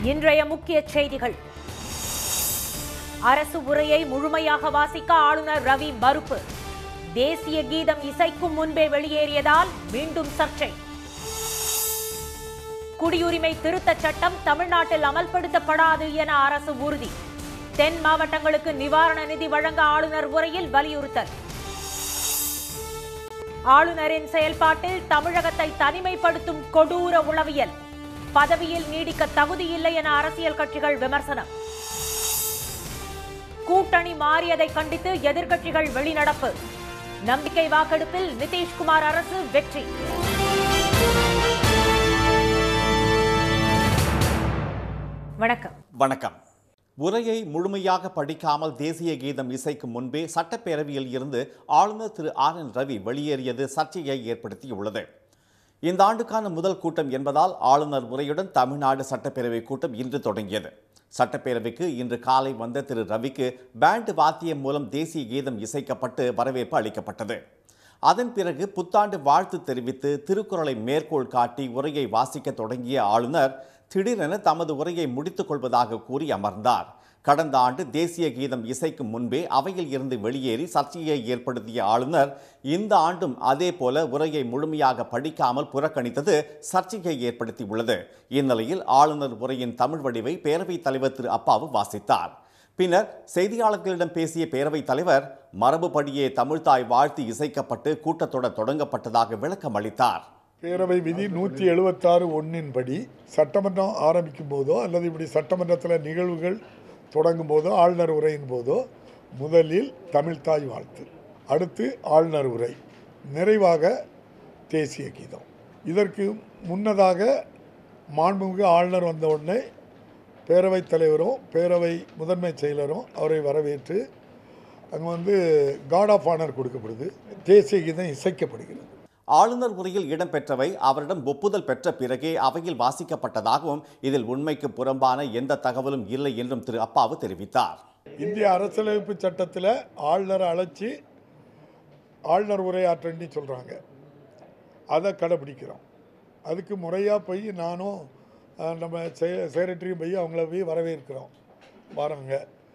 இன்றைய முக்கிய செய்திகள். அரசு உரையை முழுமையாக வாசிக்க ஆளுநர் ரவி மறுப்பு. தேசிய கீதம் இசைக்கும் முன்பே வெளியேறியதால் மீண்டும் சர்ச்சை. குடியுரிமை திருத்தச் சட்டம் தமிழ்நாட்டில் அமல்படுத்தப்படாது என அரசு உறுதி. தென் மாவட்டங்களுக்கு நிவாரண நிதி வழங்க ஆளுநர் உரையில் வலியுறுத்தல். ஆளுநரின் செயல்பாட்டில் தமிழகத்தை தனிமைப்படுத்தும் கொடூர உளவியல். பதவியில் நீடிக்க தகுதியில்லை என அரசியல் கட்சிகள் விமர்சனம். கூட்டணி மாறியதை கண்டித்து எதிர்க்கட்சிகள் வெளிநடப்பு. நம்பிக்கை வாக்கெடுப்பில் நிதிஷ்குமார் அரசு வெற்றி. வணக்கம். உரையை முழுமையாக படிக்காமல் தேசிய கீதம் இசைக்கும் முன்பே சட்டப்பேரவையில் இருந்து ஆளுநர் திரு RN ரவி வெளியேறியது சர்ச்சையை ஏற்படுத்தியுள்ளது. இந்த ஆண்டுக்கான முதல் கூட்டம் என்பதால் ஆளுநர் உரையுடன் தமிழ்நாடு சட்டப்பேரவை கூட்டம் இன்று தொடங்கியது. சட்டப்பேரவைக்கு இன்று காலை வந்த திரு ரவிக்கு பேண்ட் வாத்தியம் மூலம் தேசிய கீதம் இசைக்கப்பட்டு வரவேற்பு அளிக்கப்பட்டது. அதன் பிறகு புத்தாண்டு வாழ்த்து தெரிவித்து திருக்குறளை மேற்கோள் காட்டி உரையை வாசிக்க தொடங்கிய ஆளுநர் திடீரென தமது உரையை முடித்துக் கொள்வதாக கூறி அமர்ந்தார். கடந்த ஆண்டு தேசிய கீதம் இசைக்கும் முன்பே அவையில் இருந்து வெளியேறி சர்ச்சையை ஏற்படுத்திய ஆளுநர் இந்த ஆண்டும் அதே போல உரையை முழுமையாக படிக்காமல் புறக்கணித்தது சர்ச்சையை ஏற்படுத்தியுள்ளது. இந்நிலையில் ஆளுநர் உரையின் தமிழ் வடிவை பேரவைத் தலைவர் திரு அப்பாவு வாசித்தார். பின்னர் செய்தியாளர்களிடம் பேசிய பேரவைத் தலைவர் மரபுப்படியே தமிழ்தாய் வாழ்த்து இசைக்கப்பட்டு கூட்டத்தொடர் தொடங்கப்பட்டதாக விளக்கம் அளித்தார். பேரவை விதி 176(1) படி சட்டமன்றம் ஆரம்பிக்கும் போதோ அல்லது இப்படி சட்டமன்றத்தில் நிகழ்வுகள் தொடங்கும் போதோ ஆளுநர் உரையின் போதோ முதலில் தமிழ்தாய் வாழ்த்து, அடுத்து ஆளுநர் உரை, நிறைவாக தேசிய கீதம். இதற்கு முன்னதாக மாண்புமிகு ஆளுநர் வந்த உடனே பேரவைத் தலைவரும் பேரவை முதன்மை செயலரும் அவரை வரவேற்று அங்கே கார்ட் ஆஃப் ஆனர் கொடுக்கப்படுது, தேசிய கீதம் இசைக்கப்படுகிறது. ஆளுநர் உரையில் இடம்பெற்றவை அவரிடம் ஒப்புதல் பெற்ற பிறகே அவையில் வாசிக்கப்பட்டதாகவும் இதில் உண்மைக்கு புறம்பான எந்த தகவலும் இல்லை என்றும் திரு அப்பாவு தெரிவித்தார். இந்திய அரசியலமைப்பு சட்டத்தில் ஆளுநரை அழைச்சி ஆளுநர் உரையாற்றன்னு சொல்கிறாங்க, அதை கடைப்பிடிக்கிறோம். அதுக்கு முறையாக போய் நானும் நம்ம செக்ரட்டரியும் போய் அவங்கள போய் வரவேற்கிறோம். வராங்க,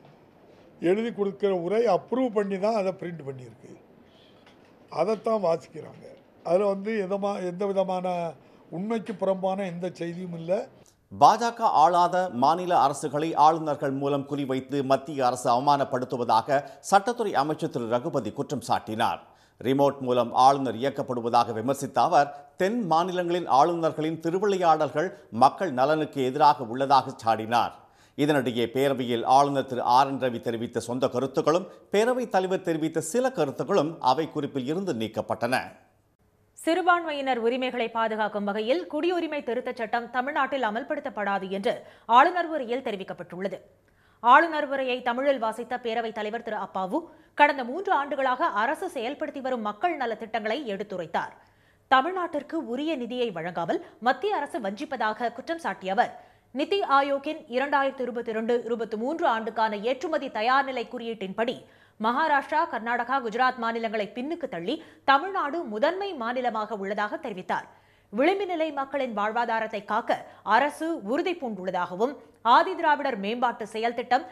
எழுதி கொடுக்குற உரை அப்ரூவ் பண்ணி தான் அதை பிரிண்ட் பண்ணியிருக்கு, அதைத்தான் வாசிக்கிறாங்க. அதில் எந்த விதமான உண்மைக்கு புறம்பான எந்த செய்தியும் இல்லை. பாஜக ஆளாத மாநில அரசுகளை ஆளுநர்கள் மூலம் குறிவைத்து மத்திய அரசு அவமானப்படுத்துவதாக சட்டத்துறை அமைச்சர் திரு ரகுபதி குற்றம் சாட்டினார். ரிமோட் மூலம் ஆளுநர் இயக்கப்படுவதாக விமர்சித்த அவர் தென் மாநிலங்களின் ஆளுநர்களின் திருவிளையாடல்கள் மக்கள் நலனுக்கு எதிராக உள்ளதாக சாடினார். இதனிடையே பேரவையில் ஆளுநர் திரு RN ரவி தெரிவித்த சொந்த கருத்துக்களும் பேரவைத் தலைவர் தெரிவித்த சில கருத்துக்களும் அவை குறிப்பில் இருந்து நீக்கப்பட்டன. சிறுபான்மையினர் உரிமைகளை பாதுகாக்கும் வகையில் குடியுரிமை திருத்தச் சட்டம் தமிழ்நாட்டில் அமல்படுத்தப்படாது என்று ஆளுநர் உரையில் தெரிவிக்கப்பட்டுள்ளது. ஆளுநர் உரையை தமிழில் வாசித்த பேரவைத் தலைவர் திரு அப்பாவு கடந்த 3 ஆண்டுகளாக அரசு செயல்படுத்தி வரும் மக்கள் நலத் திட்டங்களை எடுத்துரைத்தார். தமிழ்நாட்டிற்கு உரிய நிதியை வழங்காமல் மத்திய அரசு வஞ்சிப்பதாக குற்றம் சாட்டிய அவர் நிதி ஆயோக்கின் 2022-23 ஆண்டுக்கான ஏற்றுமதி தயார்நிலை குறியீட்டின்படி மகாராஷ்டிரா, கர்நாடகா, குஜராத் மாநிலங்களை பின்னுக்கு தள்ளி தமிழ்நாடு முதன்மை மாநிலமாக உள்ளதாக தெரிவித்தார். விளிம்பு நிலை மக்களின் வாழ்வாதாரத்தை காக்க அரசு உறுதி பூண்டுள்ளதாகவும் ஆதி திராவிடர் மேம்பாட்டு செயல் திட்டம்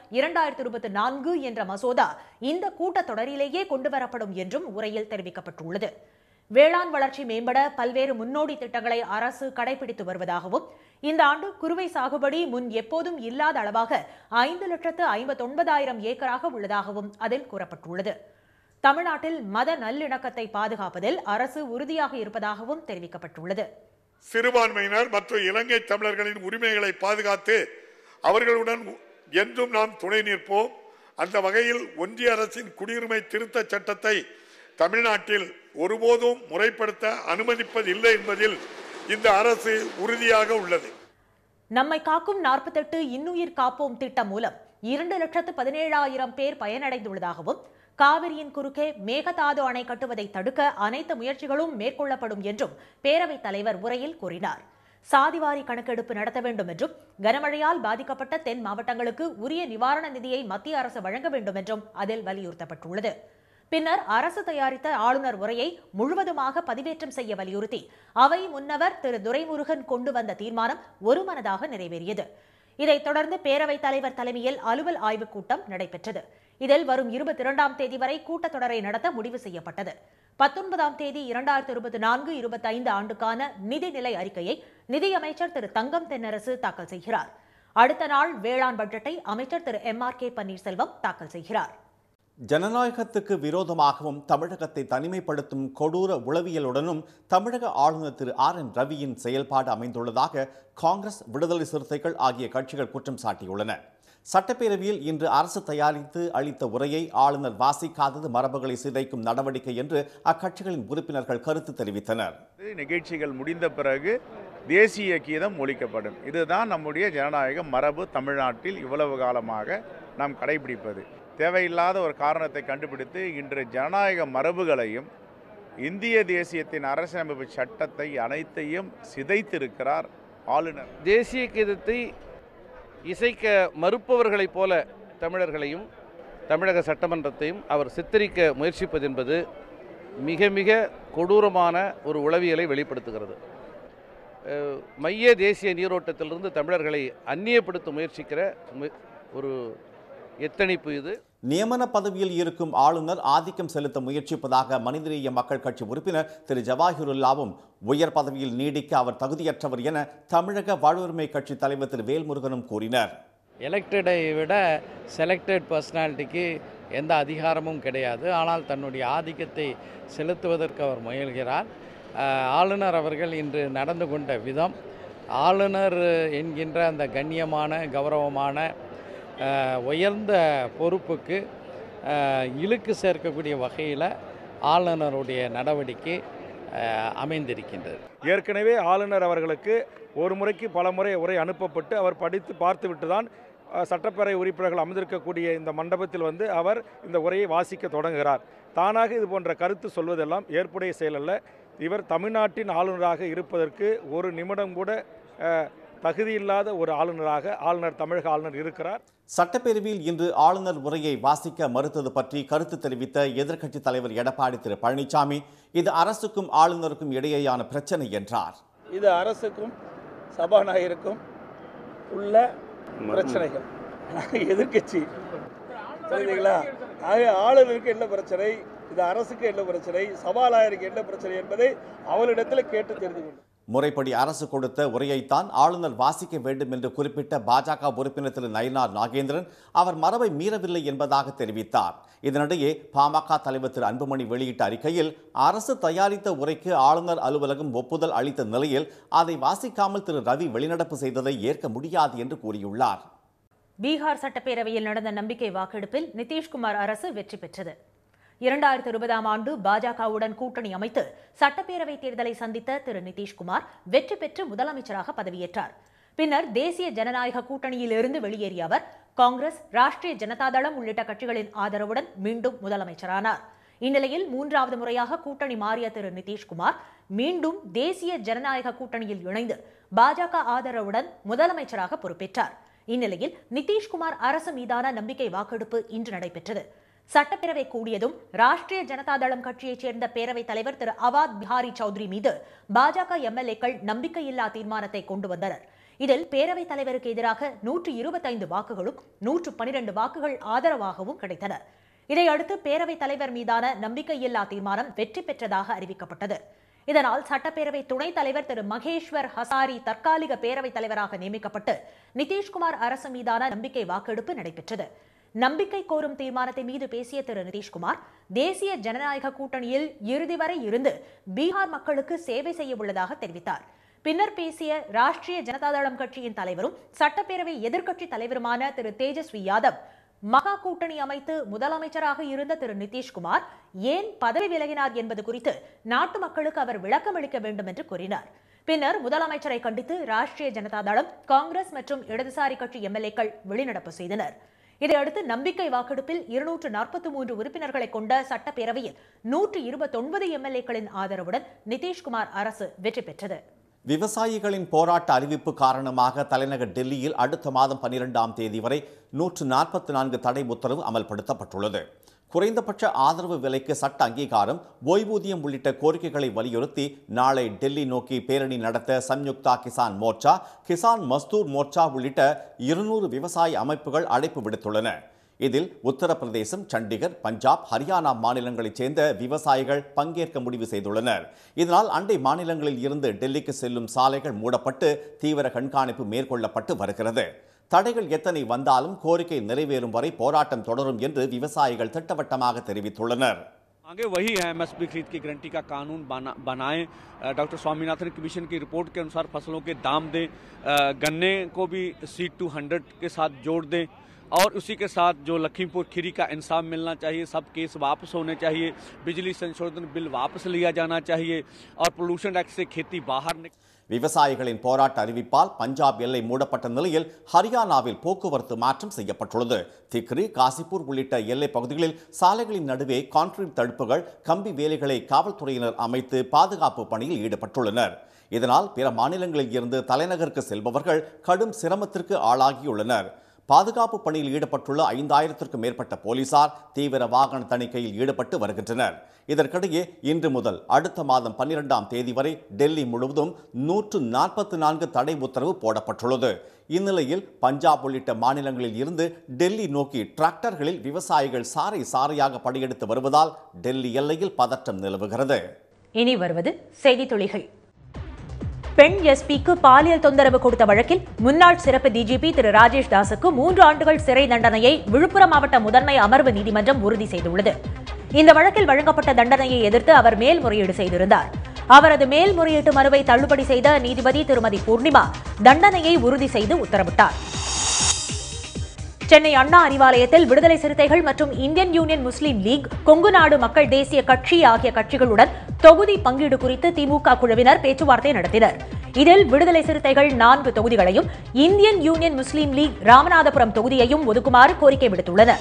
2024 என்ற மசோதா இந்த கூட்டத்தொடரிலேயே கொண்டுவரப்படும் என்றும் உரையில் தெரிவிக்கப்பட்டுள்ளது. வேளாண் வளர்ச்சி மேம்பட பல்வேறு முன்னோடி திட்டங்களை அரசு கடைபிடித்து வருவதாகவும் இந்த ஆண்டு குறுவை சாகுபடி முன் எப்போதும் இல்லாத அளவாக 5,59,000 ஏக்கராக உள்ளதாகவும் அதில் கூறப்பட்டுள்ளது. தமிழ்நாட்டில் மத நல்லிணக்கத்தை பாதுகாப்பதில் அரசு உறுதியாக இருப்பதாகவும் தெரிவிக்கப்பட்டுள்ளது. சிறுபான்மையினர் மற்றும் இலங்கை தமிழர்களின் உரிமைகளை பாதுகாத்து அவர்களுடன் என்றும் நாம் துணை நிற்போம். அந்த வகையில் ஒன்றிய அரசின் குடியுரிமை திருத்த சட்டத்தை தமிழ்நாட்டில் ஒருபோதும் முறைப்படுத்த அனுமதிப்பதில்லை என்பதில் இந்த அரசு உறுதியாக உள்ளது. நம்மை காக்கும் 48 இன்னுயிர் காப்போம் திட்டம் மூலம் 2,17,000 பேர் பயனடைந்துள்ளதாகவும் காவிரியின் குறுக்கே மேகதாது அணை கட்டுவதை தடுக்க அனைத்து முயற்சிகளும் மேற்கொள்ளப்படும் என்றும் பேரவைத் தலைவர் உரையில் கூறினார். சாதிவாரி கணக்கெடுப்பு நடத்த வேண்டும் என்றும் கனமழையால் பாதிக்கப்பட்ட தென் மாவட்டங்களுக்கு உரிய நிவாரண நிதியை மத்திய அரசு வழங்க வேண்டும் என்றும் அதில் வலியுறுத்தப்பட்டுள்ளது. பின்னர் அரசு தயாரித்த ஆளுநர் உரையை முழுவதுமாக பதிவேற்றம் செய்ய வலியுறுத்தி அவை முன்னவர் திரு துரைமுருகன் கொண்டு வந்த தீர்மானம் ஒருமனதாக நிறைவேறியது. இதைத் தொடர்ந்து பேரவைத் தலைவர் தலைமையில் அலுவல் ஆய்வுக் கூட்டம் நடைபெற்றது. இதில் வரும் 22ஆம் தேதி வரை கூட்டத்தொடரை நடத்த முடிவு செய்யப்பட்டது. 19ஆம் தேதி 2024-25 ஆண்டுக்கான நிதிநிலை அறிக்கையை நிதியமைச்சர் திரு தங்கம் தென்னரசு தாக்கல் செய்கிறார். அடுத்த நாள் வேளாண் பட்ஜெட்டை அமைச்சர் திரு MRK பன்னீர்செல்வம் தாக்கல் செய்கிறார். ஜனநாயகத்துக்கு விரோதமாகவும் தமிழகத்தை தனிமைப்படுத்தும் கொடூர உளவியலுடனும் தமிழக ஆளுநர் திரு RN ரவியின் செயல்பாடு அமைந்துள்ளதாக காங்கிரஸ், விடுதலை சிறுத்தைகள் ஆகிய கட்சிகள் குற்றம் சாட்டியுள்ளன. சட்டப்பேரவையில் இன்று அரசு தயாரித்து அளித்த உரையை ஆளுநர் வாசிக்காதது மரபுகளை சிதைக்கும் நடவடிக்கை என்று அக்கட்சிகளின் உறுப்பினர்கள் கருத்து தெரிவித்தனர். நிகழ்ச்சிகள் முடிந்த பிறகு தேசிய கீதம் ஒலிக்கப்படும். இதுதான் நம்முடைய ஜனநாயக மரபு. தமிழ்நாட்டில் இவ்வளவு காலமாக நாம் கடைபிடிப்பது. தேவையில்லாத ஒரு காரணத்தை கண்டுபிடித்து இன்று ஜனநாயக மரபுகளையும் இந்திய தேசியத்தின் அரசியலமைப்பு சட்டத்தை அனைத்தையும் சிதைத்திருக்கிறார் ஆளுநர். தேசிய கீதத்தை இசைக்க மறுப்பவர்களைப் போல தமிழர்களையும் தமிழக சட்டமன்றத்தையும் அவர் சித்தரிக்க முயற்சிப்பது என்பது மிக மிக கொடூரமான ஒரு உளவியலை வெளிப்படுத்துகிறது. மைய தேசிய நீரோட்டத்திலிருந்து தமிழர்களை அந்நியப்படுத்த முயற்சிக்கிற ஒரு எத்தனிப்பு இது. நியமன பதவியில் இருக்கும் ஆளுநர் ஆதிக்கம் செலுத்த முயற்சிப்பதாக மனிதநேய மக்கள் கட்சி உறுப்பினர் திரு ஜவாஹிருல்லாவும் உயர் பதவியில் நீடிக்க அவர் தகுதியற்றவர் என தமிழக வாழ்வுரிமை கட்சி தலைவர் திரு வேல்முருகனும் கூறினர். எலெக்டடை விட செலக்டட் பர்சனாலிட்டிக்கு எந்த அதிகாரமும் கிடையாது. ஆனால் தன்னுடைய ஆதிக்கத்தை செலுத்துவதற்கு அவர் முயல்கிறார். ஆளுநர் அவர்கள் இன்று நடந்து கொண்ட விதம், ஆளுநர் என்கின்ற அந்த கண்ணியமான கௌரவமான உயர்ந்த பொறுப்புக்கு இழுக்கு சேர்க்கக்கூடிய வகையில் ஆளுநருடைய நடவடிக்கை அமைந்திருக்கின்றது. ஏற்கனவே ஆளுநர் அவர்களுக்கு ஒரு முறைக்கு பல முறை உரை அனுப்பப்பட்டு அவர் படித்து பார்த்துவிட்டு தான் சட்டப்பேரவை உறுப்பினர்கள் அமர்ந்திருக்கக்கூடிய இந்த மண்டபத்தில் அவர் இந்த உரையை வாசிக்க தொடங்குகிறார். தானாக இது போன்ற கருத்து சொல்வதெல்லாம் ஏற்புடைய செயல் அல்ல. இவர் தமிழ்நாட்டின் ஆளுநராக இருப்பதற்கு ஒரு நிமிடம் கூட தகுதியில்லாத ஒரு ஆளுநர் தமிழக ஆளுநர் இருக்கிறார். சட்டப்பேரவையில் இன்று ஆளுநர் உரையை வாசிக்க மறுத்தது பற்றி கருத்து தெரிவித்த எதிர்க்கட்சித் தலைவர் எடப்பாடி திரு பழனிசாமி, இது அரசுக்கும் ஆளுநருக்கும் இடையேயான பிரச்சனை என்றார். இது அரசுக்கும் சபாநாயகருக்கும் உள்ள பிரச்சனைகள். எதிர்க்கட்சி சரிங்களா? ஆளுநருக்கு என்ன பிரச்சனை, இது அரசுக்கு என்ன பிரச்சனை, சபாநாயகருக்கு என்ன பிரச்சனை என்பதை அவளிடத்தில் கேட்டு தெரிந்து கொள்ளும். முறைப்படி அரசு கொடுத்த உரையைத்தான் ஆளுநர் வாசிக்க வேண்டும் என்று குறிப்பிட்ட பாஜக உறுப்பினர் திரு நயினார் நாகேந்திரன் அவர் மரபை மீறவில்லை என்பதாக தெரிவித்தார். இதனிடையே பாமக தலைவர் திரு அன்புமணி வெளியிட்ட அறிக்கையில் அரசு தயாரித்த உரைக்கு ஆளுநர் அலுவலகம் ஒப்புதல் அளித்த நிலையில் அதை வாசிக்காமல் திரு ரவி வெளிநடப்பு செய்ததை ஏற்க முடியாது என்று கூறியுள்ளார். பீகார் சட்டப்பேரவையில் நடந்த நம்பிக்கை வாக்கெடுப்பில் நிதிஷ்குமார் அரசு வெற்றி பெற்றது. 2020ஆம் ஆண்டு பாஜகவுடன் கூட்டணி அமைத்து சட்டப்பேரவை தேர்தலை சந்தித்த திரு நிதிஷ்குமார் வெற்றி பெற்று முதலமைச்சராக பதவியேற்றார். பின்னர் தேசிய ஜனநாயக கூட்டணியில் இருந்து வெளியேறிய அவர் காங்கிரஸ், ராஷ்டிரிய ஜனதாதளம் உள்ளிட்ட கட்சிகளின் ஆதரவுடன் மீண்டும் முதலமைச்சரானார். இந்நிலையில் 3வது முறையாக கூட்டணி மாறிய திரு நிதிஷ்குமார் மீண்டும் தேசிய ஜனநாயக கூட்டணியில் இணைந்து பாஜக ஆதரவுடன் முதலமைச்சராக பொறுப்பேற்றார். இந்நிலையில் நிதிஷ்குமார் அரசு மீதான நம்பிக்கை வாக்கெடுப்பு இன்று நடைபெற்றது. சட்டப்பேரவை கூடியதும் ராஷ்டிரிய ஜனதாதளம் கட்சியைச் சேர்ந்த பேரவைத் தலைவர் திரு அவாத் பிஹாரி சௌத்ரி மீது பாஜக எம்எல்ஏக்கள் நம்பிக்கையில்லா தீர்மானத்தை கொண்டு வந்தனர். இதில் பேரவைத் தலைவருக்கு எதிராக 125 வாக்குகளும் 112 வாக்குகள் ஆதரவாகவும் கிடைத்தன. இதையடுத்து பேரவைத் தலைவர் மீதான நம்பிக்கையில்லா தீர்மானம் வெற்றி பெற்றதாக அறிவிக்கப்பட்டது. இதனால் சட்டப்பேரவை துணைத் தலைவர் திரு மகேஸ்வர் ஹசாரி தற்காலிக பேரவைத் தலைவராக நியமிக்கப்பட்டு நிதிஷ்குமார் அரசு மீதான நம்பிக்கை வாக்கெடுப்பு நடைபெற்றது. நம்பிக்கை கோரும் தீர்மானத்தை மீது பேசிய திரு நிதிஷ்குமார், தேசிய ஜனநாயக கூட்டணியில் இறுதி வரை இருந்து பீகார் மக்களுக்கு சேவை செய்ய உள்ளதாக தெரிவித்தார். பின்னர் பேசிய ராஷ்டிரிய ஜனதாதளம் கட்சியின் தலைவரும் சட்டப்பேரவை எதிர்க்கட்சி தலைவருமான திரு தேஜஸ்வி யாதவ், மகா கூட்டணி அமைத்து முதலமைச்சராக இருந்த திரு நிதிஷ்குமார் ஏன் பதவி விலகினார் என்பது குறித்து நாட்டு மக்களுக்கு அவர் விளக்கம் அளிக்க வேண்டும் என்று கூறினார். பின்னர் முதலமைச்சரை கண்டித்து ராஷ்டிரிய ஜனதாதளம், காங்கிரஸ் மற்றும் இடதுசாரி கட்சி எம்எல்ஏக்கள் வெளிநடப்பு செய்தனர். இதையடுத்து நம்பிக்கை வாக்கெடுப்பில் 243 உறுப்பினர்களை கொண்ட சட்டப்பேரவையில் 129 எம்எல்ஏக்களின் ஆதரவுடன் நிதிஷ்குமார் அரசு வெற்றி பெற்றது. விவசாயிகளின் போராட்ட அறிவிப்பு காரணமாக தலைநகர் டெல்லியில் அடுத்த மாதம் 12ஆம் தேதி வரை 144 தடை உத்தரவு அமல்படுத்தப்பட்டுள்ளது. குறைந்தபட்ச ஆதரவு விலைக்கு சட்ட அங்கீகாரம், ஓய்வூதியம் உள்ளிட்ட கோரிக்கைகளை வலியுறுத்தி நாளை டெல்லி நோக்கி பேரணி நடத்த சம்யுக்தா கிசான் மோர்ச்சா, கிசான் மஸ்தூர் மோர்ச்சா உள்ளிட்ட 200 விவசாய அமைப்புகள் அழைப்பு விடுத்துள்ளன. இதில் உத்தரப்பிரதேசம், சண்டிகர், பஞ்சாப், ஹரியானா மாநிலங்களைச் சேர்ந்த விவசாயிகள் பங்கேற்க முடிவு செய்துள்ளனர். இதனால் அண்டை மாநிலங்களில் இருந்து டெல்லிக்கு செல்லும் சாலைகள் மூடப்பட்டு தீவிர கண்காணிப்பு மேற்கொள்ளப்பட்டு வருகிறது. தடைகள் எத்தனை வந்தாலும் கோரிக்கை நிறைவேறும் வரை போராட்டம் தொடரும் என்று விவசாயிகள் திட்டவட்டமாக தெரிவித்துள்ளனர். आगे वही है एमएसपी खरीद की गारंटी का कानून बनाएं, डॉक्टर स्वामीनाथन कमीशन की रिपोर्ट के अनुसार फसलों के दाम दें, गन्ने को भी C200 के साथ जोड़ दें और उसी के साथ जो लखीमपुर खीरी का इंसाफ मिलना चाहिए, सब केस वापस होने चाहिए, बिजली संशोधन बिल वापस लिया जाना चाहिए और पोल्यूशन एक्ट से खेती बाहर விவசாயிகளின் போராட்ட அறிவிப்பால் பஞ்சாப் எல்லை மூடப்பட்ட நிலையில் ஹரியானாவில் போக்குவரத்து மாற்றம் செய்யப்பட்டுள்ளது. திக்ரி, காசிப்பூர் உள்ளிட்ட எல்லை பகுதிகளில் சாலைகளின் நடுவே கான்கிரீட் தடுப்புகள், கம்பி வேலிகளை காவல்துறையினர் அமைத்து பாதுகாப்பு பணியில் ஈடுபட்டுள்ளனர். இதனால் பிற மாநிலங்களில் இருந்து தலைநகருக்கு செல்பவர்கள் கடும் சிரமத்திற்கு ஆளாகியுள்ளனர். பாதுகாப்பு பணியில் ஈடுபட்டுள்ள 5000க்கும் மேற்பட்ட போலீசார் தீவிர வாகன தணிக்கையில் ஈடுபட்டு வருகின்றனர். இதற்கிடையே இன்று முதல் அடுத்த மாதம் 12ஆம் தேதி வரை டெல்லி முழுவதும் 144 தடை உத்தரவு போடப்பட்டுள்ளது. இந்நிலையில் பஞ்சாப் உள்ளிட்ட மாநிலங்களில் இருந்து டெல்லி நோக்கி டிராக்டர்களில் விவசாயிகள் சாறை சாறையாக படையெடுத்து வருவதால் டெல்லி எல்லையில் பதற்றம் நிலவுகிறது. இனி வருவது செய்தி துளிகள். பெண் எஸ்பிக்கு பாலியல் தொந்தரவு கொடுத்த வழக்கில் முன்னாள் சிறப்பு டிஜிபி திரு ராஜேஷ் தாஸுக்கு 3 ஆண்டுகள் சிறை தண்டனையை விழுப்புரம் மாவட்ட முதன்மை அமர்வு நீதிமன்றம் உறுதி செய்துள்ளது. இந்த வழக்கில் வழங்கப்பட்ட தண்டனையை எதிர்த்து அவர் மேல்முறையீடு செய்திருந்தார். அவரது மேல்முறையீட்டு மனுவை தள்ளுபடி செய்த நீதிபதி திருமதி பூர்ணிமா தண்டனையை உறுதி செய்து உத்தரவிட்டார். சென்னை அண்ணா அறிவாலயத்தில் விடுதலை சிறுத்தைகள் மற்றும் Indian Union Muslim League, Kongu Nadu Makkal தேசிய கட்சி ஆகிய கட்சிகளுடன் தொகுதி பங்கீடு குறித்து திமுக குழுவினர் பேச்சுவார்த்தை நடத்தினர். இதில் விடுதலை சிறுத்தைகள் 4 தொகுதிகளையும், Indian Union Muslim League Ramanathapuram தொகுதியையும் ஒதுக்குமாறு கோரிக்கை விடுத்துள்ளனர்.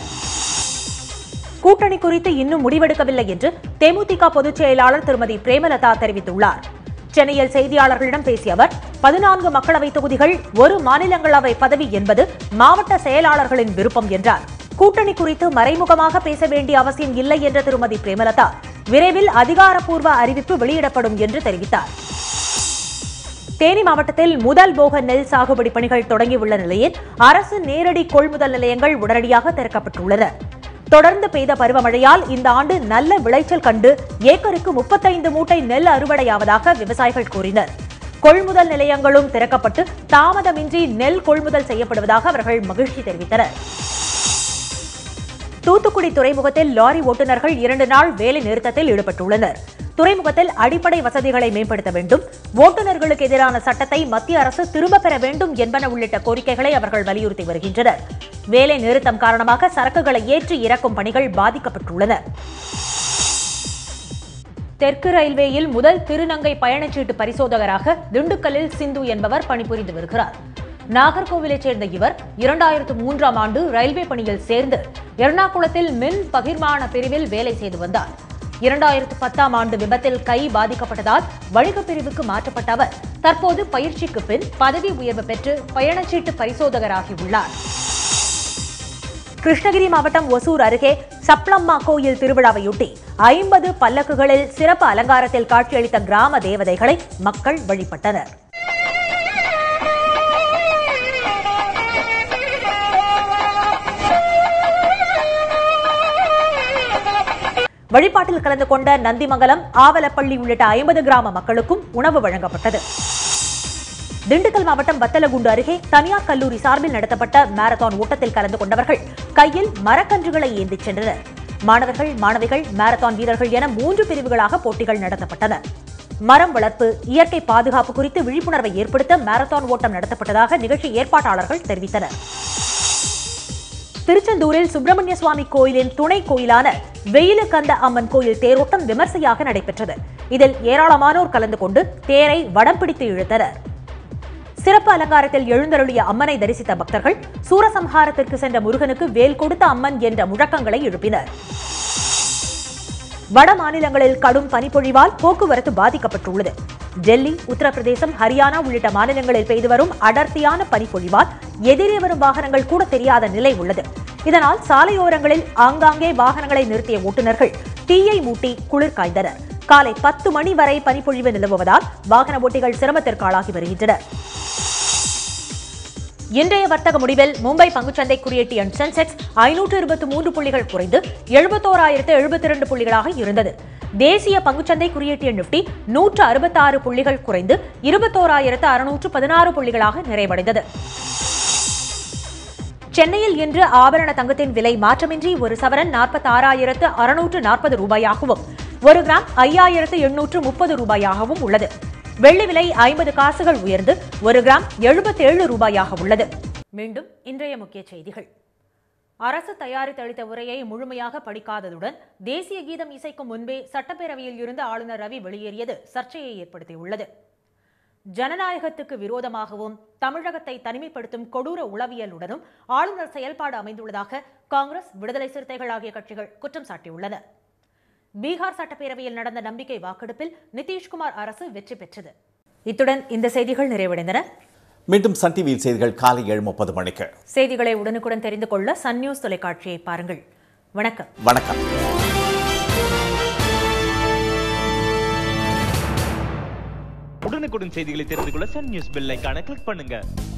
கூட்டணி குறித்து இன்னும் முடிவெடுக்கவில்லை என்று தேமுதிக பொதுச் செயலாளர் திருமதி பிரேமலதா தெரிவித்துள்ளார். சென்னையில் செய்தியாளர்களிடம் பேசிய அவர், 14 மக்களவை தொகுதிகள், 1 மாநிலங்களவை பதவி என்பது மாவட்ட செயலாளர்களின் விருப்பம் என்றார். கூட்டணி குறித்து மறைமுகமாக பேச வேண்டிய அவசியம் இல்லை என்ற திருமதி பிரேமலதா, விரைவில் அதிகாரப்பூர்வ அறிவிப்பு வெளியிடப்படும் என்று தெரிவித்தார். தேனி மாவட்டத்தில் முதல் போக நெல் சாகுபடி பணிகள் தொடங்கியுள்ள நிலையில் அரசு நேரடி கொள்முதல் நிலையங்கள் உடனடியாக திறக்கப்பட்டுள்ளன. தொடர்ந்து பெய்த பருவமழையால் இந்த ஆண்டு நல்ல விளைச்சல் கண்டு ஏக்கருக்கு 35 மூட்டை நெல் அறுவடையாவதாக விவசாயிகள் கூறினர். கொள்முதல் நிலையங்களும் திறக்கப்பட்டு தாமதமின்றி நெல் கொள்முதல் செய்யப்படுவதாக அவர்கள் மகிழ்ச்சி தெரிவித்தனர். தூத்துக்குடி துறைமுகத்தில் லாரி ஓட்டுநர்கள் 2 நாள் வேலை நிறுத்தத்தில் ஈடுபட்டுள்ளனர். துறைமுகத்தில் அடிப்படை வசதிகளை மேம்படுத்த வேண்டும், ஓட்டுநர்களுக்கு எதிரான சட்டத்தை மத்திய அரசு திரும்பப் பெற வேண்டும் என்பன உள்ளிட்ட கோரிக்கைகளை அவர்கள் வலியுறுத்தி வருகின்றனர். வேலை நிறுத்தம் காரணமாக சரக்குகளை ஏற்றி இறக்கும் பணிகள் பாதிக்கப்பட்டுள்ளன. தெற்கு ரயில்வேயில் முதல் திருநங்கை பயணச்சீட்டு பரிசோதகராக திண்டுக்கல்லில் சிந்து என்பவர் பணிபுரிந்து வருகிறார். நாகர்கோவிலைச் சேர்ந்த இவர் 2003ஆம் ஆண்டு ரயில்வே பணியில் சேர்ந்து எர்ணாகுளத்தில் மின் பகிர்மான பிரிவில் வேலை செய்து வந்தார். 2010ஆம் ஆண்டு விபத்தில் கை பாதிக்கப்பட்டதால் வணிக பிரிவுக்கு மாற்றப்பட்ட அவர் தற்போது பயிற்சிக்கு பின் பதவி உயர்வு பெற்று பயணச்சீட்டு பரிசோதகராகியுள்ளார். கிருஷ்ணகிரி மாவட்டம் ஒசூர் அருகே சப்ளம்மா கோயில் திருவிழாவையொட்டி 50 பல்லக்குகளில் சிறப்பு அலங்காரத்தில் காட்சியளித்த கிராம தேவதைகளை மக்கள் வழிபட்டனர். வழிபாட்டில் கலந்து கொண்ட நந்திமங்கலம், ஆவலப்பள்ளி உள்ளிட்ட 50 கிராம மக்களுக்கும் உணவு வழங்கப்பட்டது. திண்டுக்கல் மாவட்டம் வத்தலகுண்டு அருகே தனியார் கல்லூரி சார்பில் நடத்தப்பட்ட மாரத்தான் ஓட்டத்தில் கலந்து கொண்டவர்கள் கையில் மரக்கன்றுகளை ஏந்திச் சென்றனர். மாணவர்கள், மாணவிகள், மாரத்தான் வீரர்கள் என 3 பிரிவுகளாக போட்டிகள் நடத்தப்பட்டன. மரம் வளர்ப்பு, இயற்கை பாதுகாப்பு குறித்து விழிப்புணர்வை ஏற்படுத்த மாரத்தான் ஓட்டம் நடத்தப்பட்டதாக நிகழ்ச்சி ஏற்பாட்டாளர்கள் தெரிவித்தனர். திருச்செந்தூரில் சுப்பிரமணிய சுவாமி கோயிலின் துணை கோயிலான வெயிலுக்கந்த அம்மன் கோயில் தேரோட்டம் விமர்சையாக நடைபெற்றது. இதில் ஏராளமானோர் கலந்து கொண்டு தேரை வடம் பிடித்து இழுத்தனர். சிறப்பு அலங்காரத்தில் எழுந்தருளிய அம்மனை தரிசித்த பக்தர்கள் சூரசம்ஹாரத்திற்கு சென்ற முருகனுக்கு வேல் கொடுத்த அம்மன் என்ற முழக்கங்களை எழுப்பினர். வட மாநிலங்களில் கடும் பனிப்பொழிவால் போக்குவரத்து பாதிக்கப்பட்டுள்ளது. டெல்லி, உத்தரப்பிரதேசம், ஹரியானா உள்ளிட்ட மாநிலங்களில் பெய்து வரும் அடர்த்தியான பனிப்பொழிவால் எதிரே வரும் வாகனங்கள் கூட தெரியாத நிலை உள்ளது. இதனால் சாலையோரங்களில் ஆங்காங்கே வாகனங்களை நிறுத்திய ஓட்டுநர்கள் தீயை மூட்டி குளிர் காய்ந்தனர். காலை 10 மணி வரை பனிப்பொழிவு நிலவுவதால் வாகன ஓட்டிகள் சிரமத்திற்கு ஆளாகி வருகின்றனர். இன்றைய வர்த்தக முடிவில் மும்பை பங்குச்சந்தை குறியீட்டு எண் சென்செக்ஸ் 523 புள்ளிகள் குறைந்து 71,072 புள்ளிகளாக இருந்தது. தேசிய பங்குச்சந்தை குறியீட்டு எண் நிப்டி 166 புள்ளிகள் குறைந்து 21,616 புள்ளிகளாக நிறைவடைந்தது. சென்னையில் இன்று ஆபரண தங்கத்தின் விலை மாற்றமின்றி ஒரு சவரன் 46,640 ரூபாயாகவும் 1 கிராம் 5,830 ரூபாயாகவும் உள்ளது. வெள்ளி விலை 50 காசுகள் உயர்ந்து 1 கிராம் 77 ரூபாயாக உள்ளது. மீண்டும் இன்றைய முக்கிய செய்திகள். அரசு தயாரித்தளித்த உரையை முழுமையாக படிக்காததுடன் தேசிய கீதம் இசைக்கும் முன்பே சட்டப்பேரவையில் இருந்து ஆளுநர் ரவி வெளியேறியது சர்ச்சையை ஏற்படுத்தியுள்ளது. ஜனநாயகத்துக்கு விரோதமாகவும் தமிழகத்தை தனிமைப்படுத்தும் கொடூர உளவியலுடனும் ஆளுநர் செயல்பாடு அமைந்துள்ளதாக காங்கிரஸ், விடுதலை சிறுத்தைகள் ஆகிய கட்சிகள் குற்றம் சாட்டியுள்ளன. பீகார் சட்டப்பேரவையில் நடந்த நம்பிக்கை வாக்கெடுப்பில் நிதிஷ்குமார் அரசு வெற்றி பெற்றது. இத்துடன் இந்த செய்திகள் நிறைவடைந்தன. மீண்டும் சன் டிவியில் செய்திகள் காலை 7:30 மணிக்கு. செய்திகளை உடனுக்குடன் தெரிந்து கொள்ள சன் நியூஸ் தொலைக்காட்சியை பாருங்கள். வணக்கம். வணக்கம். உடனுக்குடன் செய்திகளை தெரிந்து கொள்ள சன் நியூஸ் பெல் ஐகானை கிளிக் பண்ணுங்க.